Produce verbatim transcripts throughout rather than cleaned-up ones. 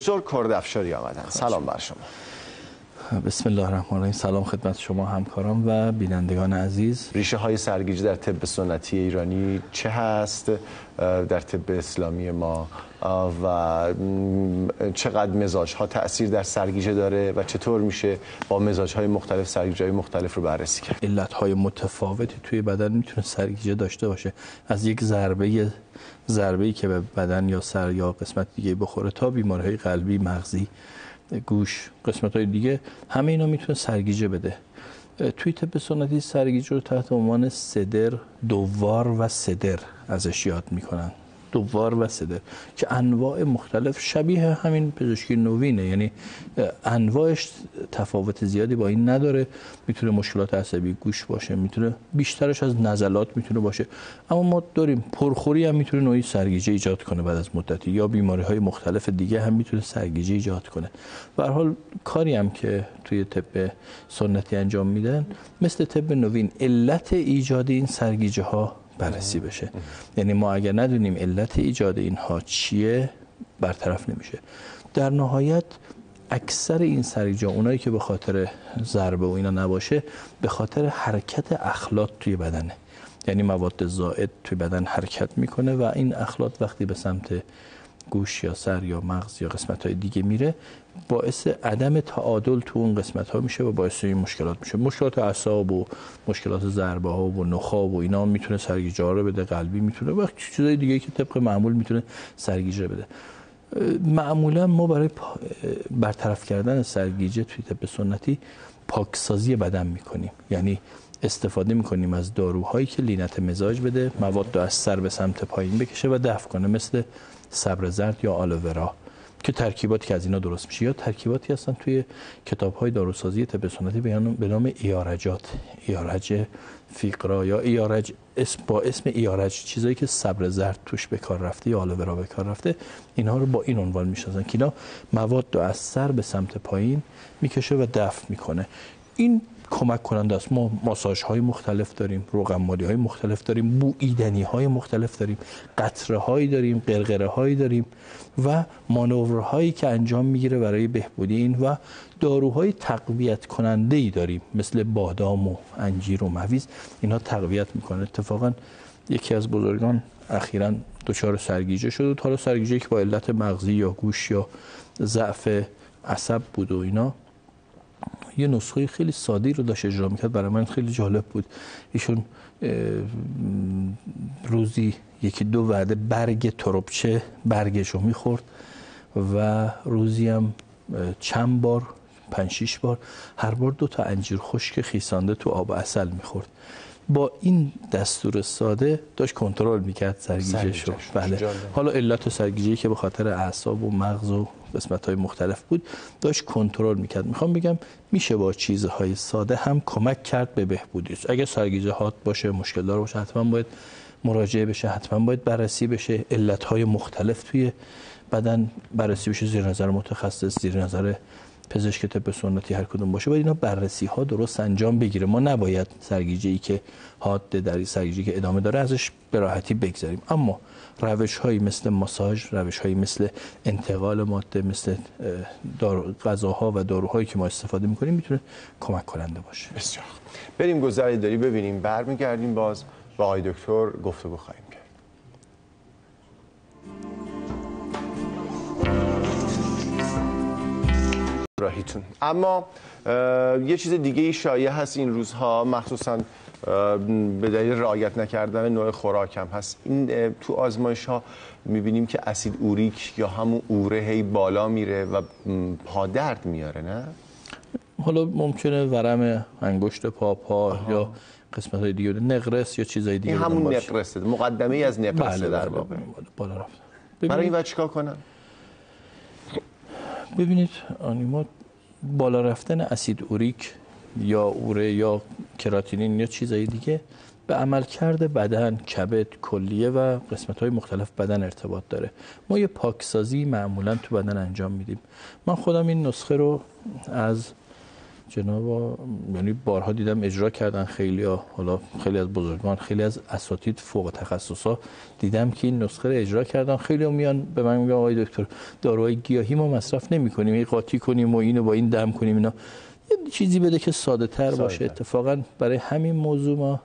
دکتر کردافشاری آمدن. سلام بر شما. بسم الله الرحمن الرحیم. سلام خدمت شما همکاران و بینندگان عزیز. ریشه های سرگیجه در طب سنتی ایرانی چه هست در طب اسلامی ما و چقدر مزاج ها تأثیر در سرگیجه داره و چطور میشه با مزاج های مختلف سرگیجه های مختلف رو بررسی کرد؟ علت های متفاوتی توی بدن میتونه سرگیجه داشته باشه، از یک ضربه ضربه‌ای که به بدن یا سر یا قسمت دیگه بخوره تا بیماری‌های قلبی، مغزی، گوش، قسمت‌های دیگه، همه اینا میتونه سرگیجه بده. توی طب سنتی سرگیجه رو تحت عنوان صدر، دوار و صدر ازش یاد میکنن. دوار و صدر که انواع مختلف شبیه همین پزشکی نوینه، یعنی انواعش تفاوت زیادی با این نداره. میتونه مشکلات عصبی گوش باشه، میتونه بیشترش از نزلات میتونه باشه، اما ما داریم پرخوری هم میتونه نوعی سرگیجه ایجاد کنه بعد از مدتی، یا بیماری های مختلف دیگه هم میتونه سرگیجه ایجاد کنه. به هر حال کاری هم که توی طب سنتی انجام میدن مثل طب نوین علت ایجاد این سرگیجه ها بررسی بشه. یعنی ما اگر ندونیم علت ایجاد اینها چیه برطرف نمیشه. در نهایت اکثر این سرگیجه، اونایی که به خاطر ضربه و اینا نباشه، به خاطر حرکت اخلاط توی بدنه. یعنی مواد زائد توی بدن حرکت میکنه و این اخلاط وقتی به سمت گوش یا سر یا مغز یا قسمت‌های دیگه میره، باعث عدم تعادل تو اون قسمت‌ها میشه و باعث این مشکلات میشه. مشکلات اعصاب و مشکلات ضربه ها و نخاع و اینا میتونه سرگیجه رو بده، قلبی میتونه و چیزای دیگه که طبق معمول میتونه سرگیجه بده. معمولا ما برای برطرف کردن سرگیجه توی طب سنتی پاکسازی بدن میکنیم. یعنی استفاده میکنیم از داروهایی که لینت مزاج بده، مواد رو از سر به سمت پایین بکشه و دفع کنه، مثل صبر زرد یا آلوورا که ترکیباتی که از اینا درست میشه، یا ترکیباتی هستن توی کتاب‌های داروسازی طب سنتی به نام ایارجات، ایارج فیقرا یا ایارج اسم با اسم ایارج، چیزایی که صبر زرد توش به کار رفته یا آلوورا به کار رفته، اینها رو با این عنوان میشناسن که اینا مواد رو از سر به سمت پایین میکشه و دفع میکنه. این کمک کننده است. ما ماساژ های مختلف داریم، روغنمالی های مختلف داریم، بوییدنی های مختلف داریم، قطره هایی داریم، قرقره هایی داریم و مانورهایی که انجام میگیره برای بهبودی این و داروهای تقویت کننده ای داریم مثل بادام و انجیر و مویز. اینا تقویت میکنه. اتفاقا یکی از بزرگان اخیراً دچار سرگیجه شد و حالا سرگیجه که با علت مغزی یا گوش یا ضعف عصب بود و اینا، یه نسخه خیلی ساده‌ای رو داشت اجرا می‌کرد. برای من خیلی جالب بود. ایشون روزی یکی دو وعده برگ تربچه برگش رو می‌خورد و روزی هم چند بار، پنج شش بار، هر بار دو تا انجیر خشک خیسانده تو آب و عسل می‌خورد. با این دستور ساده داشت کنترل می‌کرد سرگیجه‌ش رو. بله. حالا علت سرگیجه‌ای که به خاطر اعصاب و مغز و قسمت‌های مختلف بود داشت کنترل می‌کرد. می‌خوام بگم میشه با چیزهای ساده هم کمک کرد به بهبودی. اگه سرگیجه هات باشه، مشکل دار باشه، حتما باید مراجعه بشه، حتما باید بررسی بشه، علت‌های مختلف توی بدن بررسی بشه، زیر نظر متخصص، زیر نظر پزشک طب سنتی هر کدوم باشه، باید اینا بررسی ها درست انجام بگیره. ما نباید سرگیجه ای که حاد در سرگیجه که ادامه داره ازش به راحتی بگذریم. اما روش هایی مثل ماساژ، روش هایی مثل انتقال ماده، مثل دارو غذاها و داروهایی که ما استفاده میکنیم میتونه کمک کننده باشه. بسیار. بریم گذری داری ببینیم، برمیگردیم باز با آقای دکتر گفتگو خواهیم کرد. راهیتون. اما یه چیز دیگه ای شایع هست این روزها، مخصوصا به دلیل رعایت نکردن نوع خوراک هم هست. این تو آزمایش ها میبینیم که اسید اوریک یا همون اوره هی بالا میره و پا درد میاره، نه؟ حالا ممکنه ورم انگشت پا پا آها. یا قسمت های دیگه، نقرس یا چیزای دیگه. این همون نقرسه، مقدمه ای از نقرسه. بله در واقع بالا رفت. برای این وقت چیکار کنن؟ ببینید آنیما، بالا رفتن اسید اوریک یا اوره یا کراتینین یا چیزای دیگه به عملکرد بدن، کبد، کلیه و قسمت‌های مختلف بدن ارتباط داره. ما یه پاکسازی معمولاً تو بدن انجام میدیم. من خودم این نسخه رو از جناب یعنی بارها دیدم اجرا کردن خیلی ها، حالا خیلی از بزرگان، خیلی از اساتید فوق تخصصا دیدم که این نسخه رو اجرا کردن. خیلی ها میان به من میگن آقای دکتر داروهای گیاهی ما مصرف نمی‌کنیم، این قاطی کنیم و اینو با این دم کنیم، اینا یه چیزی بده که ساده تر باشه. اتفاقا برای همین موضوع ما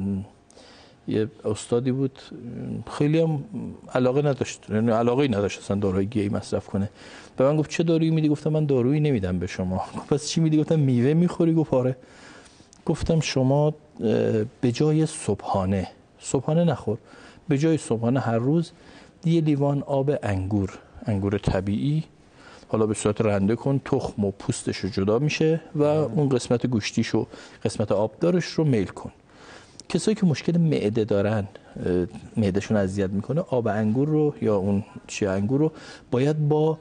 یه استادی بود خیلی هم علاقه نداشت، یعنی علاقه نداشت اصلا داروهای گیاهی مصرف کنه. به من گفت چه دارویی میدی؟ گفتم من دارویی نمیدم به شما. گفت پس چی میدی؟ گفتم میوه میخوری. گفت آره. گفتم شما به جای صبحانه صبحانه نخور، به جای صبحانه هر روز یه لیوان آب انگور، انگور طبیعی، حالا به صورت رنده کن، تخم و پوستش جدا میشه و اون قسمت گوشتیش و قسمت آبدارش رو میل کن. کسایی که مشکل معده دارن، معدهشون اذیت میکنه، آب انگور رو یا اون چی انگور رو باید با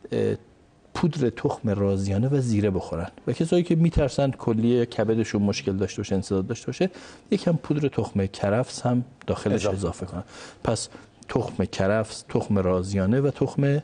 پودر تخم رازیانه و زیره بخورن. و کسایی که میترسن کلیه کبدشون مشکل داشته باشه، انسداد داشته باشه، یکم پودر تخم کرفس هم داخلش اضافه, اضافه کنن. پس تخم کرفس، تخم رازیانه و تخم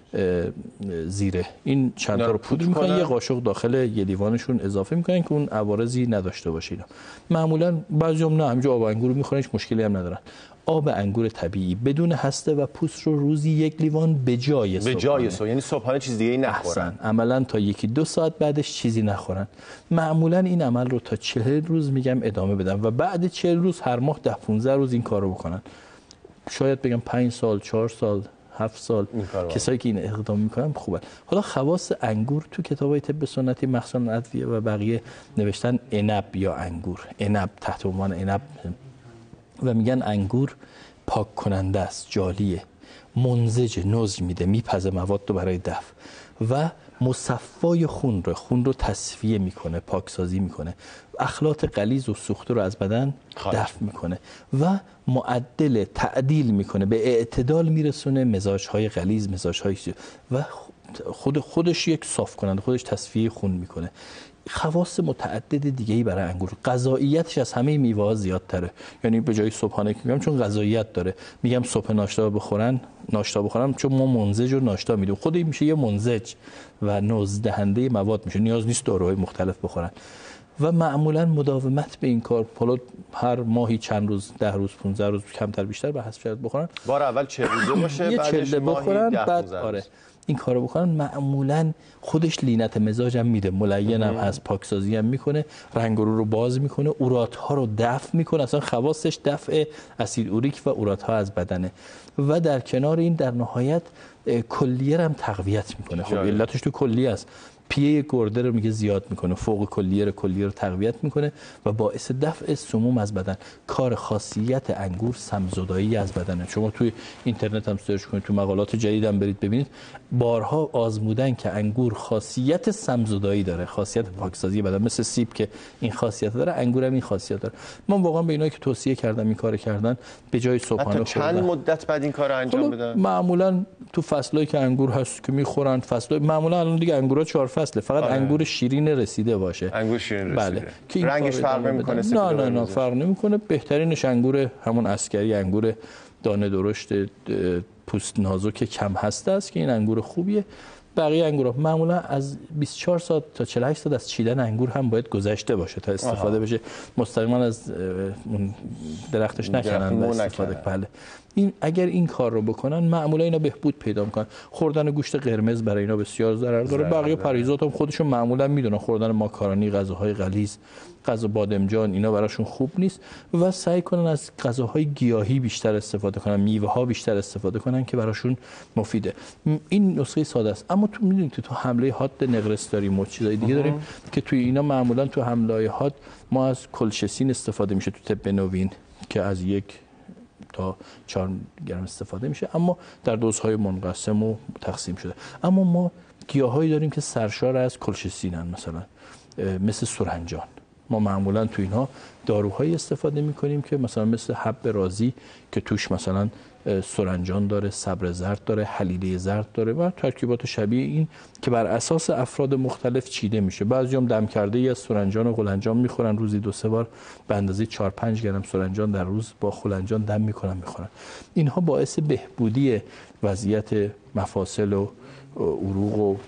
زیره، این چند تا رو پودر میکنن، یه قاشق داخل یه لیوانشون اضافه میکنن که اون عوارضی نداشته باشه. اینا معمولا بعضیام نه همینجا آب انگور رو میخورن، هیچ مشکلی هم ندارن. آب انگور طبیعی بدون هسته و پوست رو روزی یک لیوان به جای صبحانه، به جای صبح، یعنی صبحانه چیز دیگه ای نخورن. عملا تا یکی دو ساعت بعدش چیزی نخورن. معمولا این عمل رو تا چهل روز میگم ادامه بدن و بعد چهل روز هر ماه ده پانزده روز این کارو بکنن. شاید بگم پنج سال، چهار سال، هفت سال کسایی که این اقدام میکنن خوبه. حالا خواص انگور تو کتابای طب سنتی مخصوصا ادویه و بقیه نوشتن عنب یا انگور، عنب تحت عنوان عنب، و میگن انگور پاک کننده است، جالیه، منزج، نزج میده، میپزه مواد رو برای دفع و مصفای خون رو خون رو تصفیه میکنه، پاکسازی میکنه، اخلاط غلیظ و سوخته رو از بدن دفع میکنه و معدل تعدیل میکنه، به اعتدال میرسونه مزاجهای غلیظ، مزاجهای و خود خودش یک صاف کننده، خودش تصفیه خون میکنه. خواص متعدد دیگه‌ای برای انگور. غذاییتش از همه میوه‌ها زیادتره، یعنی به جای صبحانه که میگم چون غذاییت داره، میگم صبح ناشتا بخورن، ناشتا بخورن چون ما منزج و ناشتا میدیم، خود این میشه یه منزج و نوزدهنده مواد میشه، نیاز نیست داروهای مختلف بخورن. و معمولا مداومت به این کار، حالا هر ماهی چند روز، ده روز، پانزده روز، کمتر بیشتر به حسب شرایط بخورن. بار اول چهل روزه باشه، بعدش ماهی بخورن، بعد آره این کارو بکنن. معمولا خودش لینت مزاج هم میده، ملین هم از پاکسازی هم میکنه، رنگ رو رو باز میکنه، اورات ها رو دفع میکنه. اصلا خواصش دفع اسید اوریک و اورات ها از بدنه و در کنار این در نهایت کلیه هم تقویت میکنه. خب علتش تو کلیه است. پیه گرده رو میگه زیاد میکنه، فوق کلیه رو کلیه رو تقویت میکنه و باعث دفع سموم از بدن. کار خاصیت انگور سمزدایی از بدنه. شما توی اینترنت هم سرچ کنید، تو مقالات جدید هم برید ببینید، بارها آزمودن که انگور خاصیت سمزدایی داره، خاصیت پاکسازی بدن، مثل سیب که این خاصیت داره، انگور هم این خاصیت داره. من واقعا به اینایی که توصیه کردم این کارو کردن، به جای صبحانه خوردن. چند مدت بعد این کارو انجام بدن؟ معمولا تو فصلایی که انگور هست که میخورن، فصل معمولا الان دیگه انگورا چهار فصله، فقط آه. انگور شیرین رسیده باشه. انگور شیرین رسیده. بله. که رنگش فرق نمیکنه؟ نه نه نه فرق نمیکنه. بهترینش انگور همون عسکری، انگور دانه درشت، پوست نازک کم هسته است که این انگور خوبیه. بقیه انگورا معمولا از بیست و چهار ساعت تا چهل و هشت ساعت از چیدن انگور هم باید گذشته باشه تا استفاده آها. بشه. مستقیما از درختش نکنن و استفاده بله. این اگر این کار رو بکنن معمولا اینا بهبود پیدا میکنن. خوردن گوشت قرمز برای اینا بسیار ضرر داره. بقیه پرهیزات هم خودشون معمولا میدونن، خوردن ماکارونی، غذاهای غلیظ، غذا بادمجان، اینا براشون خوب نیست و سعی کنن از غذاهای گیاهی بیشتر استفاده کنن، میوه ها بیشتر استفاده کنن که براشون مفیده. این نسخه ساده است. اما تو میدونید که تو حمله حاد نقرس داریم و چیزای دیگه داریم که توی اینا معمولا تو حمله حاد ما از کلشسین استفاده میشه تو طب نوین که از یک تا چهار گرم استفاده میشه، اما در دوزهای منقسم و تقسیم شده. اما ما گیاهایی داریم که سرشار از کلشسینن، مثلا مثل سرنجان. ما معمولا تو اینها داروهایی استفاده میکنیم که مثلا مثل حب رازی که توش مثلا سرنجان داره، صبر زرد داره، حلیله زرد داره و ترکیبات شبیه این که بر اساس افراد مختلف چیده میشه. بعضیام دم کرده ای از سرنجان و قلنجان میخورن، روزی دو سه بار به اندازه چهار پنج گرم سرنجان در روز با قلنجان دم میکنن میخورن. اینها باعث بهبودی وضعیت مفاصل و عروق و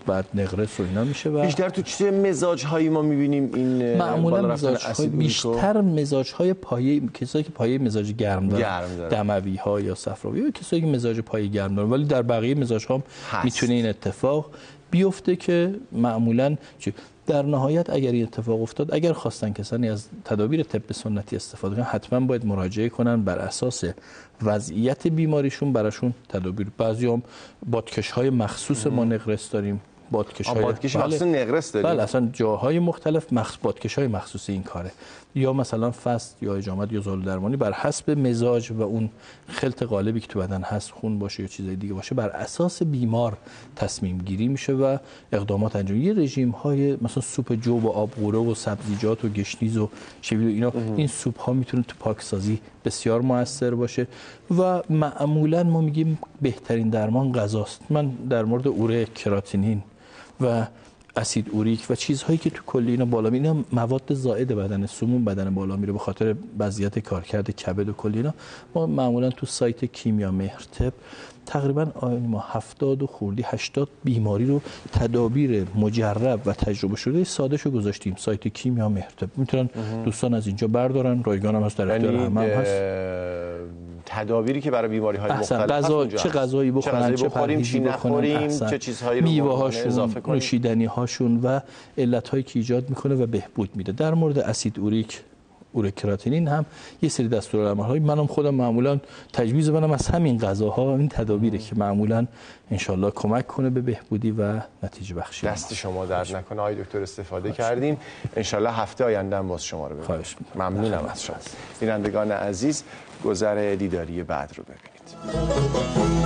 بعد نقرس و اینا میشه. و بیشتر تو چه مزاج‌هایی ما می‌بینیم این معمولا مزاج‌های بیشتر مزاج‌های پایه، کسایی که پایه مزاج گرم دارن، دموی‌ها یا صفراوی، یا کسایی که مزاج پایه گرم دارن، ولی در بقیه مزاج‌ها میتونه این اتفاق بیفته که معمولا در نهایت اگر این اتفاق افتاد، اگر خواستن کسانی از تدابیر طب سنتی استفاده کنن، حتما باید مراجعه کنن بر اساس وضعیت بیماریشون براشون تدابیر. بعضیام بادکش‌های مخصوص ما نقرس داریم، بادکش‌های بادکش مخصوص نقرس داریم. بله، اصلا جاهای مختلف مخصوص بادکش‌های مخصوص این کاره، یا مثلا فست یا اجامت یا زال درمانی بر حسب مزاج و اون خلط غالبی که تو بدن هست، خون باشه یا چیزای دیگه باشه، بر اساس بیمار تصمیم گیری میشه و اقدامات انجام. یه رژیم های مثلا سوپ جو و آبغوره و سبزیجات و گشنیز و شوید و اینا، این سوپ ها میتونه تو پاکسازی بسیار موثر باشه و معمولا ما میگیم بهترین درمان غذاست. من در مورد اوره کراتینین و اسید اوریک و چیزهایی که تو کلی اینا بالا میره، مواد زائد بدن، سموم بدن بالا میره به خاطر وضعیت کارکرد کبد و کلی اینا، ما معمولا تو سایت کیمیا مهرطب تقریبا ما هفتاد و خوردی هشتاد بیماری رو تدابیر مجرب و تجربه شده ساده شو گذاشتیم سایت کیمیا مهرطب. میتونن دوستان از اینجا بردارن، رایگان هم هست، در اختیار همه هم هست. تدابیری که برای بیماری‌های مختلف غذا، چه غذایی بخورن، چه بخوریم، چی نخوریم، چه چیزهایی رو میوه‌هاشون، اضافه کنیم، نوشیدنی‌هاشون و علت‌هایی که ایجاد میکنه و بهبود میده. در مورد اسید اوریک، اوره کراتینین هم یه سری دستورالعمل‌های منم خودم معمولا تجویز منم از همین غذاها، این تدابیره که معمولا انشالله کمک کنه به بهبودی و نتیجه بخشی. دست شما درد نکنه آقای دکتر، استفاده کردیم. انشالله هفته آینده هم باز شما رو ببینیم. خواهش می‌کنم. ممنونم از شما. بینندگان عزیز، گذر دیداری بعد رو ببینید.